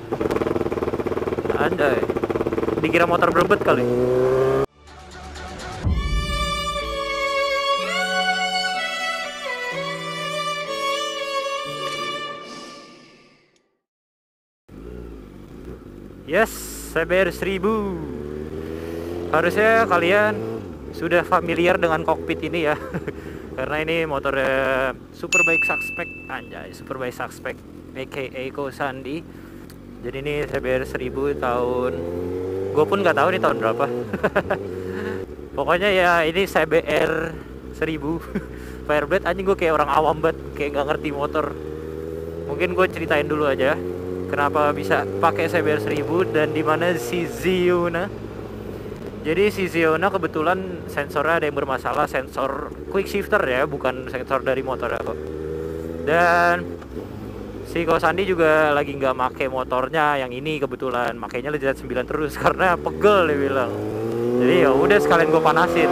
Anjay, dikira motor berebut kali. Yes, CBR 1000. Harusnya kalian sudah familiar dengan kokpit ini ya. Karena ini motornya Superbike Suspect, anjay, Superbike Suspect aka Kosandi. Jadi ini CBR 1000 tahun, gue pun nggak tahu nih tahun berapa. Pokoknya ya ini CBR 1000 Fireblade. Anjing, gue kayak orang awam banget, kayak nggak ngerti motor. Mungkin gue ceritain dulu aja kenapa bisa pakai CBR 1000 dan di mana si Ziona. Jadi si Ziona kebetulan sensornya ada yang bermasalah, sensor quick shifter ya, bukan sensor dari motor ya kok. Dan si Kosandi juga lagi nggak make motornya yang ini, kebetulan makainya Z9 terus karena pegel dia bilang. Jadi ya udah sekalian gue panasin.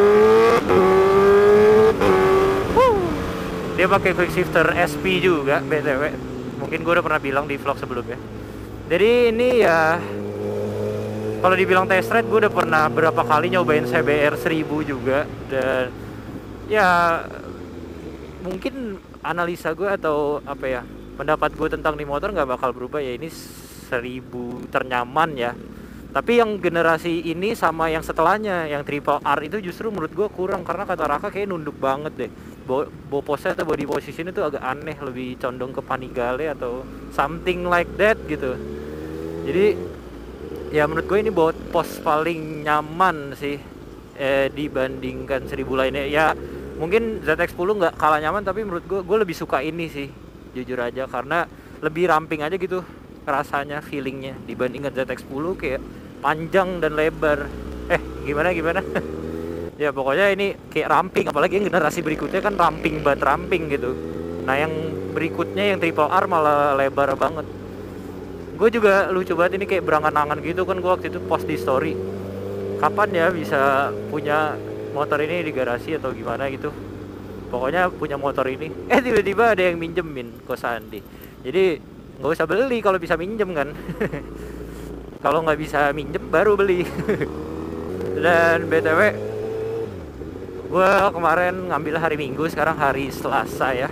Dia pakai quick shifter SP juga BTW. Mungkin gue udah pernah bilang di vlog sebelumnya. Jadi ini ya, kalau dibilang test ride, gue udah pernah berapa kali nyobain CBR 1000 juga. Dan ya mungkin analisa gue atau apa ya, pendapat gue tentang di motor nggak bakal berubah ya. Ini 1000 ternyaman ya. Tapi yang generasi ini sama yang setelahnya, yang Triple R itu justru menurut gue kurang. Karena kata Raka kayak nunduk banget deh. Posnya atau body position itu agak aneh, lebih condong ke Panigale atau something like that gitu. Jadi ya menurut gue ini pos paling nyaman sih dibandingkan 1000 lainnya. Ya mungkin ZX10 nggak kalah nyaman, tapi menurut gue lebih suka ini sih, jujur aja, karena lebih ramping aja gitu rasanya, feelingnya dibandingkan ZX10 kayak panjang dan lebar. Gimana ya pokoknya ini kayak ramping, apalagi yang generasi berikutnya kan ramping banget, ramping gitu. Nah yang berikutnya yang Triple R malah lebar banget. Gue juga lucu banget, ini kayak berangan-angan gitu kan. Gue waktu itu post di story, kapan ya bisa punya motor ini di garasi atau gimana gitu. Pokoknya punya motor ini, tiba-tiba ada yang minjemin Kosandi. Jadi nggak usah beli kalau bisa minjem kan. Kalau nggak bisa minjem baru beli. Dan BTW, gue kemarin ngambil hari Minggu, sekarang hari Selasa ya.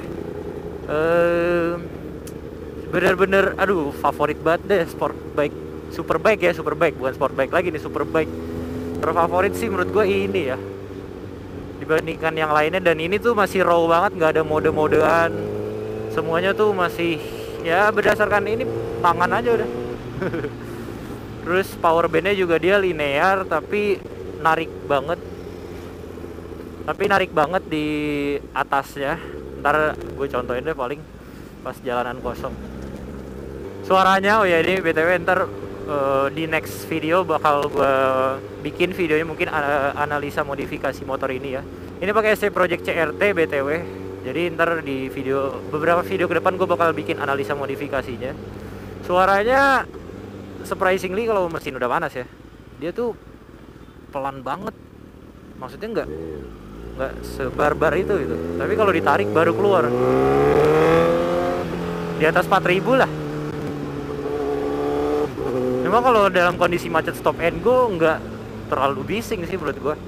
Bener-bener aduh favorit banget deh sport bike, Superbike ya, Superbike bukan sport bike lagi nih, Superbike terfavorit sih menurut gue ini ya, dibandingkan yang lainnya. Dan ini tuh masih raw banget, nggak ada mode-modean, semuanya tuh masih ya berdasarkan ini tangan aja udah. Terus power bandnya juga dia linear tapi narik banget di atasnya. Ntar gue contohin deh paling pas jalanan kosong suaranya. Oh ya ini BTW ntar di next video bakal gue bikin videonya, mungkin analisa modifikasi motor ini ya. Ini pakai SC Project CRT BTW. Jadi ntar di beberapa video ke depan gue bakal bikin analisa modifikasinya. Suaranya surprisingly kalau mesin udah panas ya, dia tuh pelan banget. Maksudnya nggak sebarbar itu gitu. Tapi kalau ditarik baru keluar di atas 4000 lah. Memang kalau dalam kondisi macet stop and go nggak terlalu bising sih menurut gua.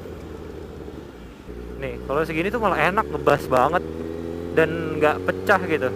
Nih kalau segini tuh malah enak, ngebas banget dan nggak pecah gitu.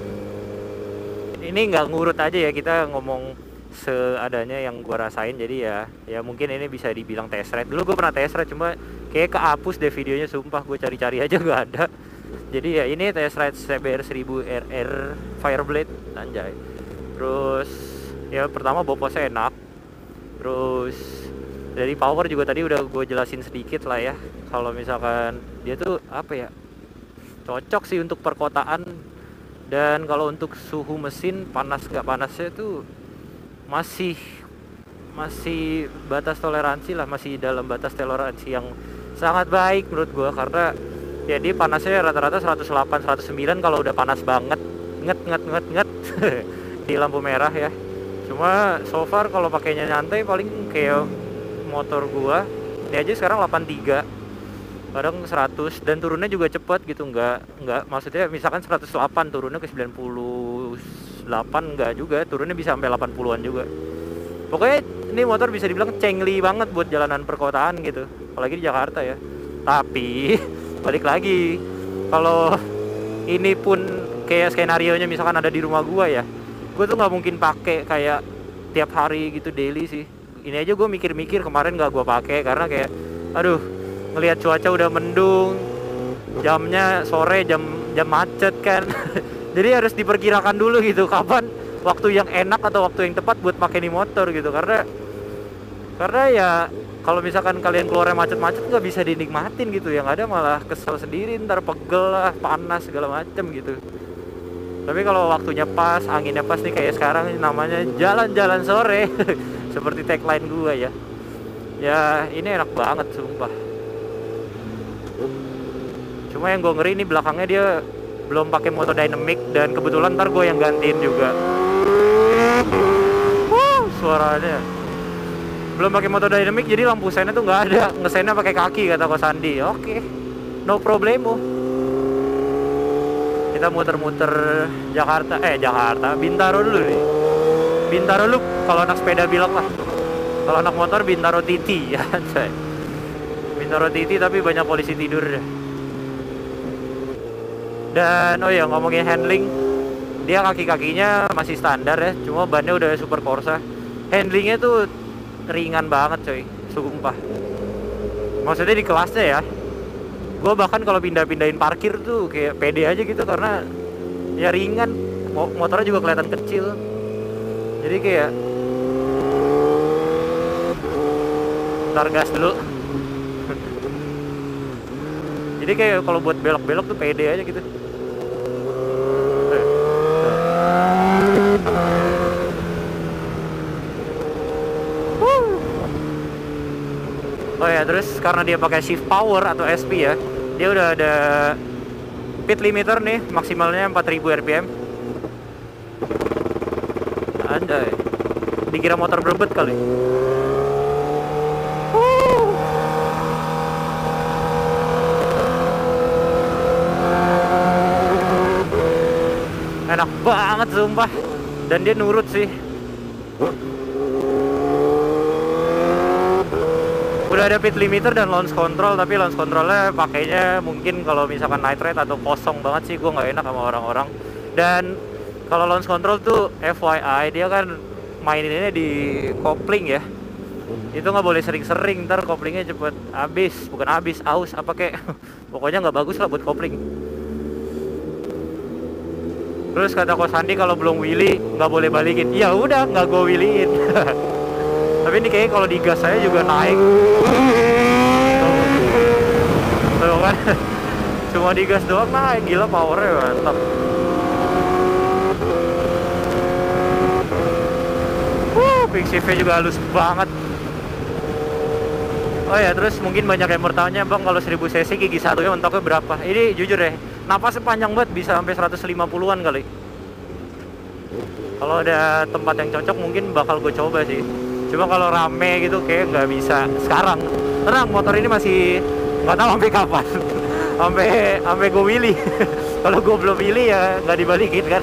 Ini nggak ngurut aja ya, kita ngomong seadanya yang gua rasain. Jadi ya mungkin ini bisa dibilang test ride. Dulu gua pernah test ride, cuma kayak kehapus deh videonya, sumpah gue cari-cari aja nggak ada. Jadi ya ini test ride CBR 1000 RR Fireblade, anjay. Terus ya pertama posnya enak. Terus dari power juga tadi udah gue jelasin sedikit lah ya. Kalau misalkan dia tuh apa ya, cocok sih untuk perkotaan. Dan kalau untuk suhu mesin panas gak panasnya tuh masih batas toleransi lah, masih dalam batas toleransi yang sangat baik menurut gue. Karena ya dia panasnya rata-rata 108 109 kalau udah panas banget, nget di lampu merah ya. Cuma so far kalau pakainya nyantai paling kayak motor gua ini aja sekarang 83, kadang 100, dan turunnya juga cepet gitu. Nggak maksudnya misalkan 108 turunnya ke 99 8 enggak juga, turunnya bisa sampai 80-an juga. Pokoknya ini motor bisa dibilang cengli banget buat jalanan perkotaan gitu, apalagi di Jakarta ya. Tapi balik lagi, kalau ini pun kayak skenario nya misalkan ada di rumah gua ya, gua tuh nggak mungkin pakai kayak tiap hari gitu daily sih. Ini aja gue mikir-mikir kemarin nggak gue pakai karena kayak aduh, ngelihat cuaca udah mendung, jamnya sore, jam macet kan. Jadi harus diperkirakan dulu gitu kapan waktu yang enak atau waktu yang tepat buat pakai nih motor gitu, karena ya kalau misalkan kalian keluarnya macet-macet nggak bisa dinikmatin gitu, yang ada malah kesel sendiri, ntar pegel lah, panas segala macem gitu. Tapi kalau waktunya pas, anginnya pas nih kayak sekarang, namanya jalan-jalan sore. Seperti tagline gue ya. Ya ini enak banget sumpah. Cuma yang gue ngeri nih belakangnya dia belum pakai motor dynamic, dan kebetulan ntar gue yang gantiin juga. Suaranya belum pakai motor dynamic, jadi lampu sennya tuh nggak ada, ngesennya pakai kaki kata Ko Sandi. Oke, no problemo. Kita muter-muter Jakarta, Bintaro dulu nih. Bintaro lu kalau anak sepeda bilang lah. Kalau anak motor Bintaro Titi ya. Bintaro Titi tapi banyak polisi tidur deh. Dan oh ya, ngomongin handling, dia kaki-kakinya masih standar ya, cuma bannya udah super Corsa. Handlingnya tuh ringan banget coy, sumpah. Maksudnya di kelasnya ya. Gue bahkan kalau pindah-pindahin parkir tuh kayak pede aja gitu, karena ya ringan, motornya juga kelihatan kecil. Jadi kayak ntar gas dulu. Jadi kayak kalau buat belok-belok tuh pede aja gitu. Oh ya, terus karena dia pakai shift power atau SP ya, dia udah ada speed limiter nih, maksimalnya 4000 rpm. Anjay, dikira motor berebet kali. Enak banget sumpah, dan dia nurut sih. Udah ada speed limiter dan launch control, tapi launch controlnya pakainya mungkin kalau misalkan night rate atau kosong banget sih, gue nggak enak sama orang-orang. Dan kalau launch control tuh FYI, dia kan maininnya di kopling ya, itu nggak boleh sering-sering, ntar koplingnya cepet habis, bukan habis, aus apa kek. Pokoknya nggak bagus lah buat kopling. Terus kata Ko Sandi kalau belum wheelie nggak boleh balikin. Ya udah, nggak gue wheeliein. Tapi ini kayaknya kalau digas saya juga naik. Tuh kan, cuma digas doang naik, gila powernya mantap. Quick shift-nya juga halus banget. Oh ya, terus mungkin banyak yang bertanya, bang kalau 1000 cc gigi satunya mentoknya berapa? Ini jujur ya, napasnya panjang banget, bisa sampai 150-an kali. Kalau ada tempat yang cocok mungkin bakal gue coba sih. Cuma kalau rame gitu kayak nggak bisa sekarang. Tenang, motor ini masih nggak tahu sampai kapan. sampai gue wheelie. Kalau gue belum wheelie ya nggak dibalikin kan.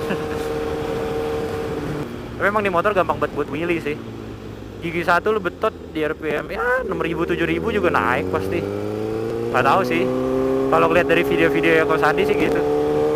Tapi emang di motor gampang banget buat wheelie sih. Gigi satu lu betot di RPM ya 6.000 7.000 juga naik pasti. Nggak tahu sih. Kalau lihat dari video-video yang Ko Sandi sih gitu.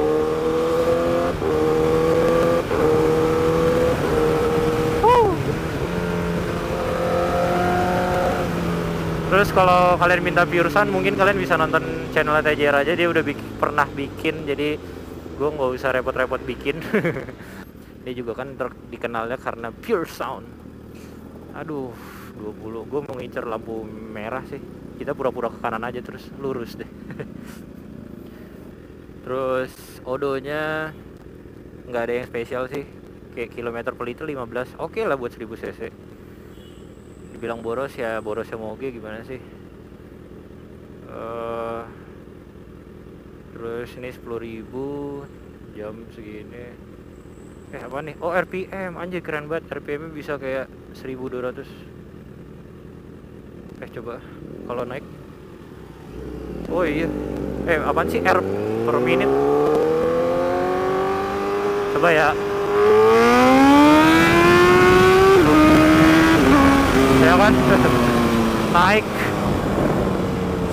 Terus kalau kalian minta pure sound, mungkin kalian bisa nonton channel TJR aja, dia udah pernah bikin, jadi gue nggak usah repot-repot bikin. Dia juga kan dikenalnya karena pure sound. Aduh, 20, gue mau ngincer lampu merah sih. Kita pura-pura ke kanan aja terus lurus deh. Terus odonya nggak ada yang spesial sih, kayak kilometer per liter 15, oke lah buat 1000 cc. Dibilang boros ya borosnya moge gimana sih. Terus ini 10.000 jam segini. Apa nih? Oh, RPM, anjir keren banget. RPM bisa kayak 1200. Coba kalau naik. Oh iya. Apaan sih R per menit? Coba ya.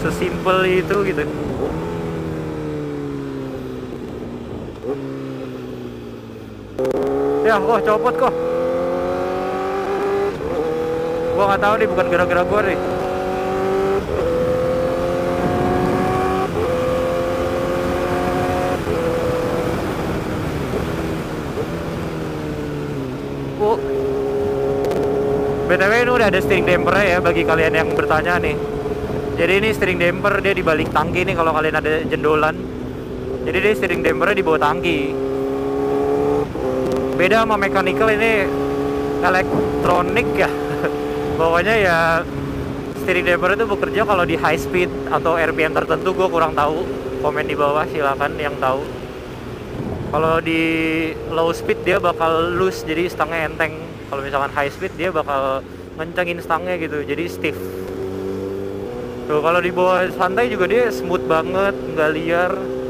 sesimpel itu gitu. Ya, kok copot kok. Gua nggak tahu nih, bukan gara-gara gua nih. BTW ini udah ada steering damper ya bagi kalian yang bertanya nih. Jadi ini steering damper, dia di balik tangki nih kalau kalian ada jendolan. Jadi dia steering dampernya di bawah tangki. Beda sama mechanical, ini elektronik ya. Pokoknya ya steering damper itu bekerja kalau di high speed atau RPM tertentu, gue kurang tahu. Komen di bawah silakan yang tahu. Kalau di low speed dia bakal loose, jadi stangnya enteng. Kalau misalkan high speed dia bakal ngencengin stangnya gitu, jadi stiff. Tuh kalau di bawah santai juga dia smooth banget, nggak liar.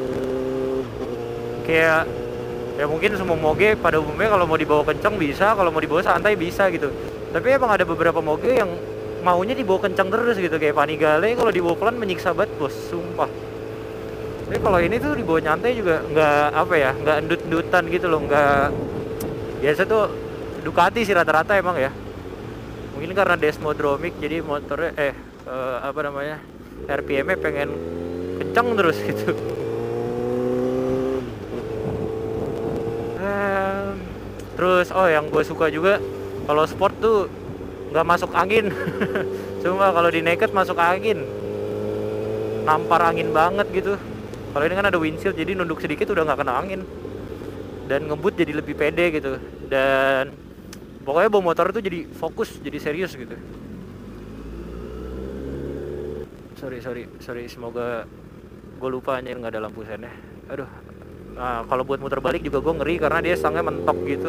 Kayak ya mungkin semua moge pada umumnya kalau mau dibawa kencang bisa, kalau mau dibawa santai bisa gitu. Tapi emang ada beberapa moge yang maunya dibawa kencang terus gitu, kayak Panigale kalau dibawa pelan menyiksa banget bos, sumpah. Tapi kalau ini tuh dibawa nyantai juga nggak apa ya, nggak endut-endutan gitu loh, nggak. Biasa tuh Ducati sih rata-rata emang ya. Mungkin karena Desmodromic jadi motornya apa namanya, RPM-nya pengen kencang terus gitu. Terus yang gue suka juga kalau sport tuh nggak masuk angin. Cuma kalau di naked masuk angin, nampar angin banget gitu. Kalau ini kan ada windshield, jadi nunduk sedikit udah nggak kena angin dan ngebut jadi lebih pede gitu. Dan pokoknya bawa motor tuh jadi fokus, jadi serius gitu. Sorry, semoga gue lupa anjir nggak ada lampu sennya. Aduh. Nah, kalau buat muter balik juga gue ngeri karena dia stangnya mentok gitu.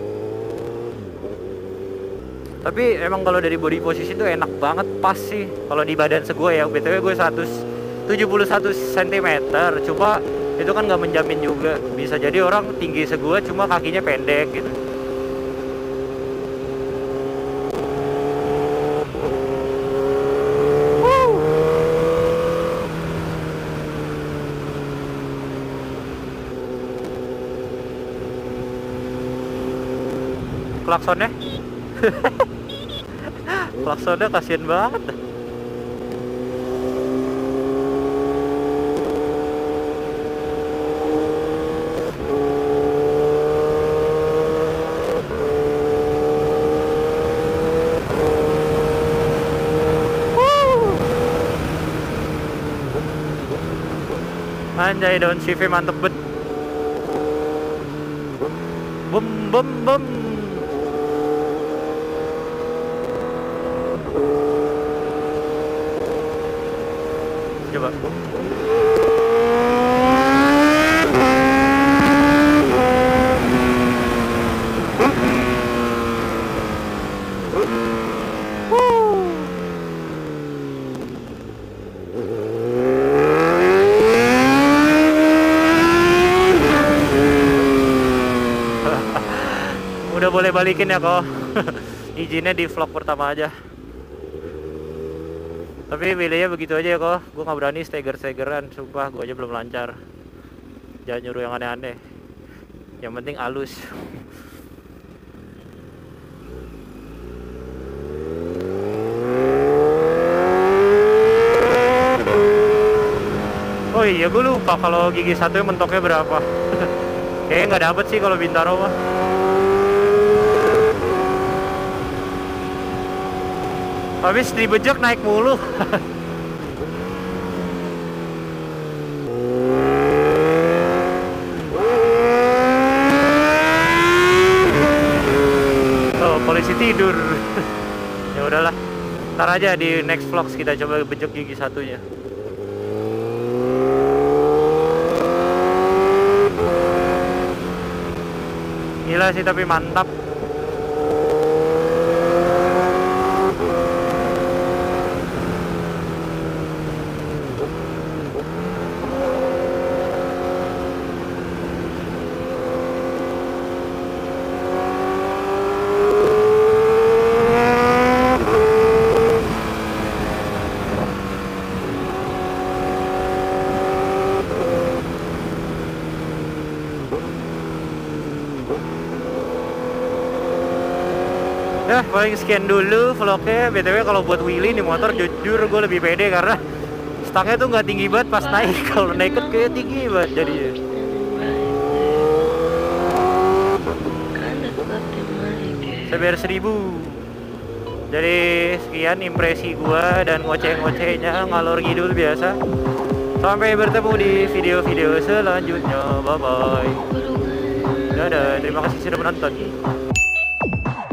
Tapi emang kalau dari body position tuh enak banget, pas sih. Kalau di badan segue ya, BTW gue 171 cm. Cuma itu kan nggak menjamin juga. Bisa jadi orang tinggi segue cuma kakinya pendek gitu. Klaksonnya klaksonnya kasihan banget. Anjay, daun CV mantep bet. Bum. Coba. Udah boleh balikin ya kok. Izinnya di vlog pertama aja. Tapi wilayahnya begitu aja ya kok. Gue nggak berani stegeran, sumpah gue aja belum lancar. Jangan nyuruh yang aneh-aneh. Yang penting halus. Oh iya, gue lupa kalau gigi satu mentoknya berapa. Kayaknya nggak dapet sih kalau Bintaro mah. Habis dibejek naik mulu. Oh, polisi tidur. Ya udahlah. Ntar aja di next vlogs kita coba bejek gigi satunya. Gila sih tapi mantap. Ya paling sekian dulu vlognya. BTW kalau buat wheelie nih motor jujur gue lebih pede karena stangnya tuh nggak tinggi banget pas naik. Kalau naked kayak tinggi banget jadinya. CBR 1000. Jadi sekian impresi gua dan ngoceh-ngocehnya ngalor ngidul biasa. Sampai bertemu di video-video selanjutnya. Bye bye. Dadah, terima kasih sudah menonton.